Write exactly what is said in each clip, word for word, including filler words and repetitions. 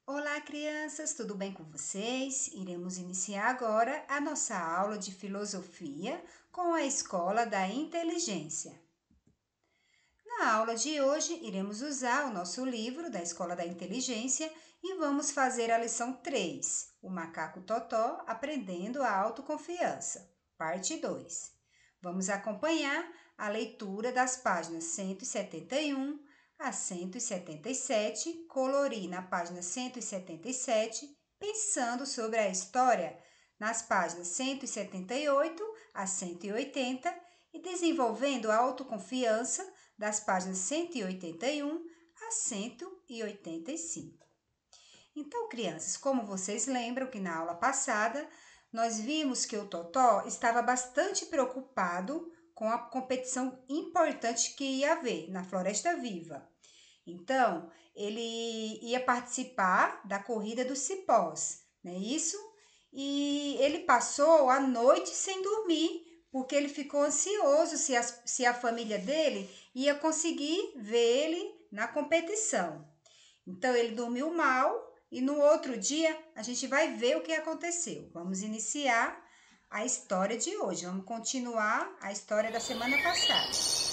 Olá, crianças, tudo bem com vocês? Iremos iniciar agora a nossa aula de filosofia com a Escola da Inteligência. Na aula de hoje, iremos usar o nosso livro da Escola da Inteligência e vamos fazer a lição três, o macaco Totó aprendendo a autoconfiança, parte dois. Vamos acompanhar a leitura das páginas cento e setenta e um a cento e setenta e sete, colorir na página cento e setenta e sete, pensando sobre a história nas páginas cento e setenta e oito a cento e oitenta e desenvolvendo a autoconfiança das páginas cento e oitenta e um a cento e oitenta e cinco. Então, crianças, como vocês lembram que na aula passada nós vimos que o Totó estava bastante preocupado com a competição importante que ia haver na Floresta Viva. Então, ele ia participar da corrida dos cipós, não é isso? E ele passou a noite sem dormir, porque ele ficou ansioso se a, se a família dele ia conseguir ver ele na competição. Então, ele dormiu mal e no outro dia a gente vai ver o que aconteceu. Vamos iniciar a história de hoje. Vamos continuar a história da semana passada.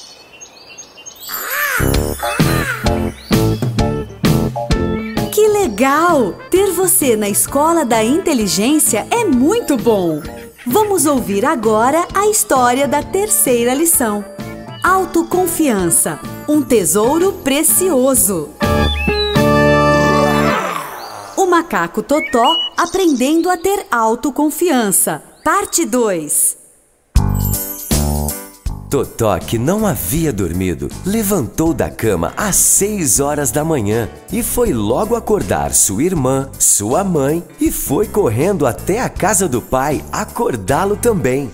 Que legal! Ter você na Escola da Inteligência é muito bom! Vamos ouvir agora a história da terceira lição. Autoconfiança, um tesouro precioso. O macaco Totó aprendendo a ter autoconfiança. Parte dois. Totó, que não havia dormido, levantou da cama às seis horas da manhã e foi logo acordar sua irmã, sua mãe e foi correndo até a casa do pai acordá-lo também.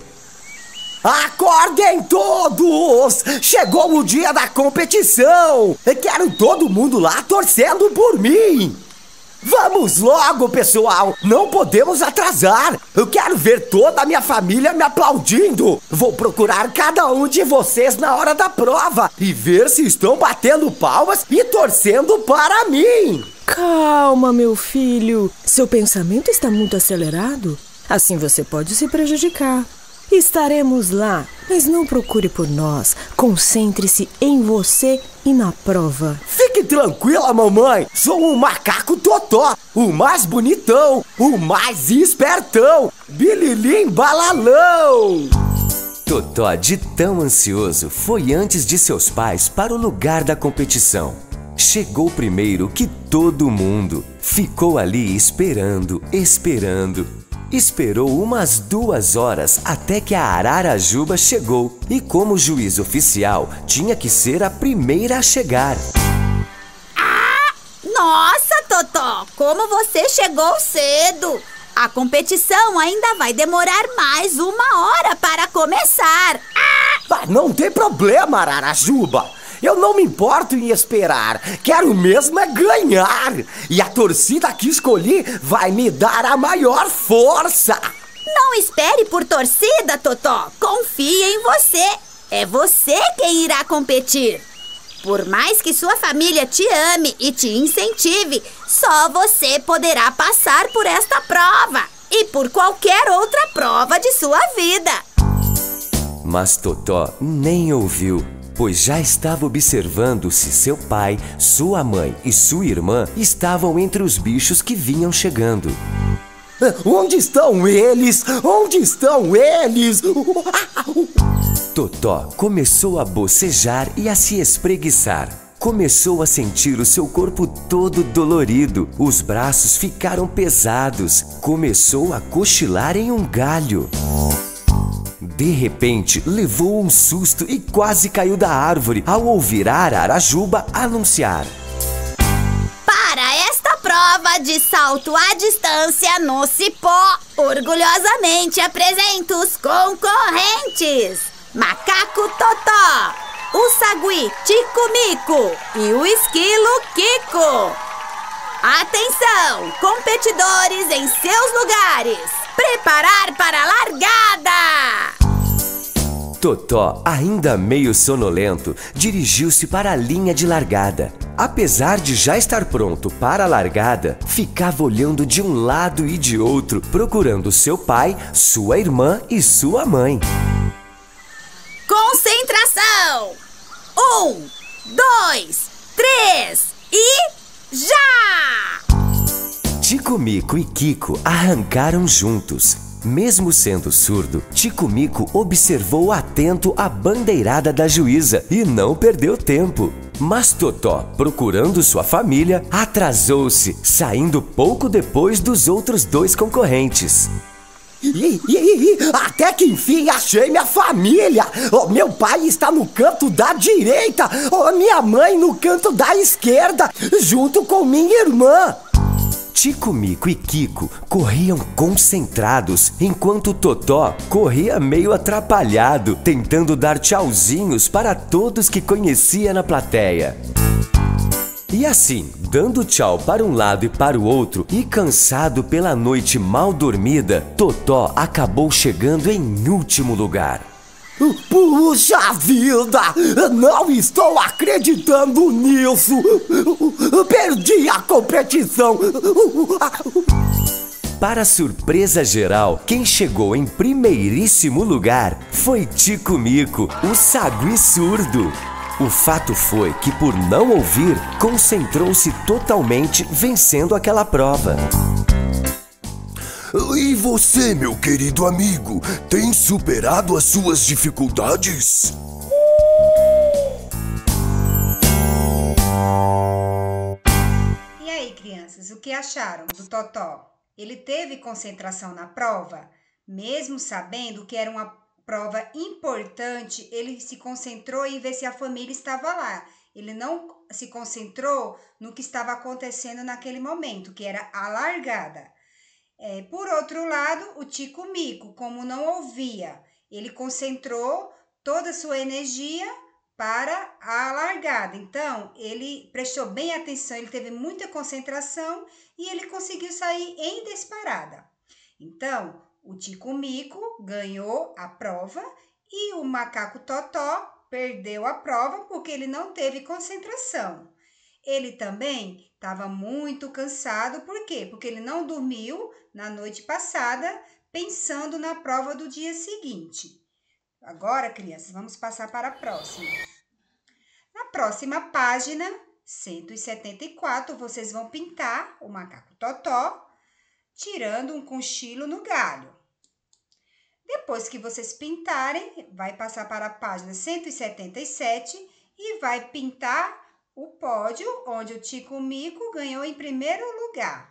Acordem todos! Chegou o dia da competição! Quero todo mundo lá torcendo por mim! Vamos logo, pessoal! Não podemos atrasar! Eu quero ver toda a minha família me aplaudindo! Vou procurar cada um de vocês na hora da prova e ver se estão batendo palmas e torcendo para mim! Calma, meu filho! Seu pensamento está muito acelerado. Assim você pode se prejudicar. Estaremos lá, mas não procure por nós. Concentre-se em você e na prova. Fique tranquila, mamãe. Sou um macaco Totó, o mais bonitão, o mais espertão. Bililim balalão. Totó, de tão ansioso, foi antes de seus pais para o lugar da competição. Chegou primeiro que todo mundo. Ficou ali esperando, esperando. Esperou umas duas horas até que a Ararajuba chegou e, como juiz oficial, tinha que ser a primeira a chegar. Ah! Nossa, Totó! Como você chegou cedo! A competição ainda vai demorar mais uma hora para começar! Ah! Não tem problema, Ararajuba! Eu não me importo em esperar, quero mesmo é ganhar. E a torcida que escolhi vai me dar a maior força. Não espere por torcida, Totó. Confie em você. É você quem irá competir. Por mais que sua família te ame e te incentive, só você poderá passar por esta prova e por qualquer outra prova de sua vida. Mas Totó nem ouviu, pois já estava observando se seu pai, sua mãe e sua irmã estavam entre os bichos que vinham chegando. Onde estão eles? Onde estão eles? Totó começou a bocejar e a se espreguiçar. Começou a sentir o seu corpo todo dolorido. Os braços ficaram pesados. Começou a cochilar em um galho. De repente, levou um susto e quase caiu da árvore ao ouvir a Ararajuba anunciar: para esta prova de salto à distância no cipó, orgulhosamente apresento os concorrentes: Macaco Totó, o Sagui Tico-Mico e o Esquilo Kiko. Atenção, competidores em seus lugares! Preparar para a largada! Totó, ainda meio sonolento, dirigiu-se para a linha de largada. Apesar de já estar pronto para a largada, ficava olhando de um lado e de outro, procurando seu pai, sua irmã e sua mãe. Concentração! Um, dois, três e já! Tico-Mico e Kiko arrancaram juntos. Mesmo sendo surdo, Tico-Mico observou atento a bandeirada da juíza e não perdeu tempo. Mas Totó, procurando sua família, atrasou-se, saindo pouco depois dos outros dois concorrentes. Ih, ih, ih, até que enfim achei minha família! Oh, meu pai está no canto da direita, oh, minha mãe no canto da esquerda, junto com minha irmã. Tico-Mico e Kiko corriam concentrados, enquanto Totó corria meio atrapalhado, tentando dar tchauzinhos para todos que conhecia na plateia. E assim, dando tchau para um lado e para o outro e cansado pela noite mal dormida, Totó acabou chegando em último lugar. Puxa vida! Não estou acreditando nisso! Perdi a competição! Para surpresa geral, quem chegou em primeiríssimo lugar foi Tico-Mico, o sagui surdo. O fato foi que, por não ouvir, concentrou-se totalmente, vencendo aquela prova. E você, meu querido amigo, tem superado as suas dificuldades? E aí, crianças, o que acharam do Totó? Ele teve concentração na prova? Mesmo sabendo que era uma prova importante, ele se concentrou em ver se a família estava lá. Ele não se concentrou no que estava acontecendo naquele momento, que era a largada. É, por outro lado, o Tico-Mico, como não ouvia, ele concentrou toda a sua energia para a largada. Então, ele prestou bem atenção, ele teve muita concentração e ele conseguiu sair em disparada. Então, o Tico-Mico ganhou a prova e o macaco Totó perdeu a prova porque ele não teve concentração. Ele também estava muito cansado, por quê? Porque ele não dormiu na noite passada, pensando na prova do dia seguinte. Agora, crianças, vamos passar para a próxima. Na próxima página, cento e setenta e quatro, vocês vão pintar o macaco Totó, tirando um conchilo no galho. Depois que vocês pintarem, vai passar para a página cento e setenta e sete e vai pintar o pódio onde o Tico-Mico ganhou em primeiro lugar.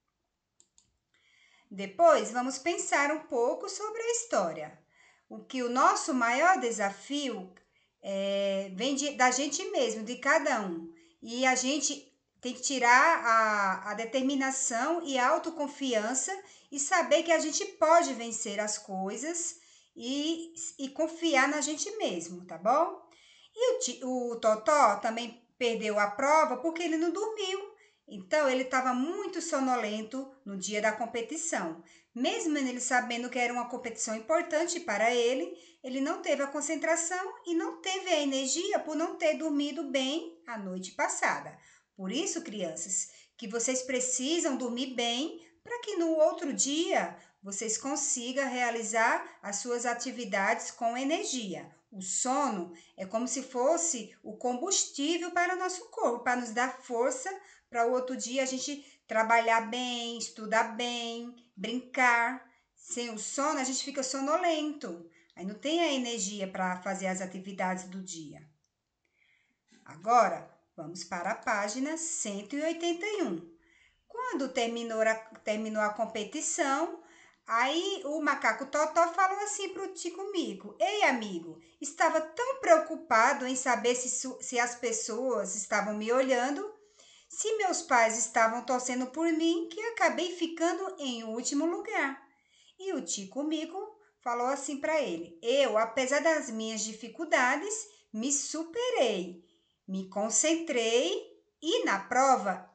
Depois, vamos pensar um pouco sobre a história. O que o nosso maior desafio é, vem de, da gente mesmo, de cada um. E a gente tem que tirar a, a determinação e a autoconfiança e saber que a gente pode vencer as coisas e, e confiar na gente mesmo, tá bom? E o, o Totó também perdeu a prova porque ele não dormiu. Então, ele estava muito sonolento no dia da competição. Mesmo ele sabendo que era uma competição importante para ele, ele não teve a concentração e não teve a energia por não ter dormido bem a noite passada. Por isso, crianças, que vocês precisam dormir bem para que no outro dia vocês consigam realizar as suas atividades com energia. O sono é como se fosse o combustível para o nosso corpo, para nos dar força para o outro dia a gente trabalhar bem, estudar bem, brincar. Sem o sono, a gente fica sonolento. Aí não tem a energia para fazer as atividades do dia. Agora, vamos para a página cento e oitenta e um. Quando terminou a, terminou a competição, aí o macaco Totó falou assim para o Tico-Mico: Ei, amigo, estava tão preocupado em saber se, se as pessoas estavam me olhando, se meus pais estavam torcendo por mim, que acabei ficando em último lugar. E o Tico-Mico falou assim para ele: Eu, apesar das minhas dificuldades, me superei, me concentrei e na prova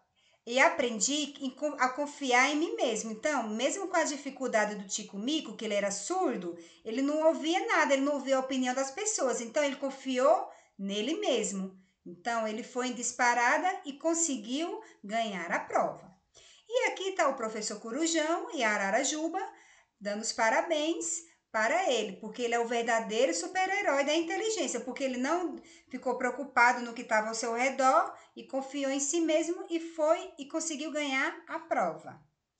e aprendi a confiar em mim mesmo. Então, mesmo com a dificuldade do Tico Mico, que ele era surdo, ele não ouvia nada, ele não ouvia a opinião das pessoas. Então, ele confiou nele mesmo. Então, ele foi em disparada e conseguiu ganhar a prova. E aqui está o professor Corujão e a Ararajuba dando os parabéns para ele, porque ele é o verdadeiro super-herói da inteligência, porque ele não ficou preocupado no que estava ao seu redor e confiou em si mesmo e foi e conseguiu ganhar a prova.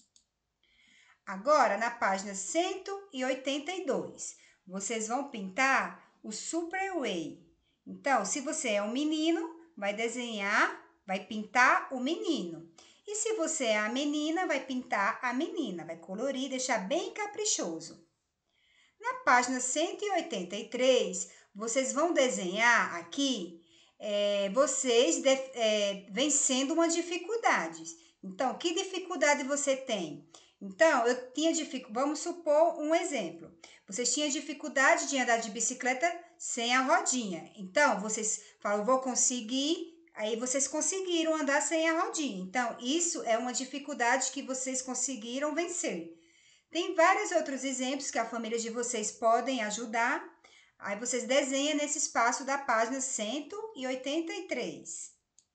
Agora, na página cento e oitenta e dois, vocês vão pintar o Super Way. Então, se você é um menino, vai desenhar, vai pintar o menino. E se você é a menina, vai pintar a menina, vai colorir, deixar bem caprichoso. Na página cento e oitenta e três, vocês vão desenhar aqui, é, vocês de, é, vencendo uma dificuldade. Então, que dificuldade você tem? Então, eu tinha dificuldade, vamos supor um exemplo. Vocês tinham dificuldade de andar de bicicleta sem a rodinha. Então, vocês falam, vou conseguir, aí vocês conseguiram andar sem a rodinha. Então, isso é uma dificuldade que vocês conseguiram vencer. Tem vários outros exemplos que a família de vocês podem ajudar. Aí vocês desenham nesse espaço da página cento e oitenta e três.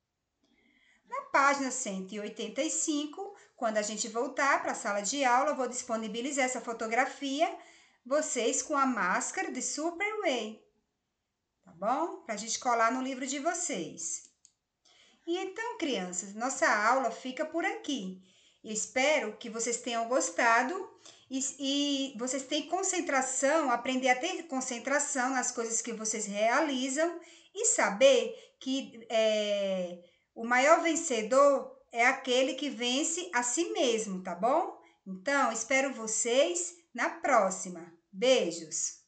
Na página cento e oitenta e cinco, quando a gente voltar para a sala de aula, eu vou disponibilizar essa fotografia, vocês com a máscara de Super Way, tá bom? Para a gente colar no livro de vocês. E então, crianças, nossa aula fica por aqui. Espero que vocês tenham gostado e, e vocês tenham concentração, aprender a ter concentração nas coisas que vocês realizam e saber que é, o maior vencedor é aquele que vence a si mesmo, tá bom? Então, espero vocês na próxima. Beijos!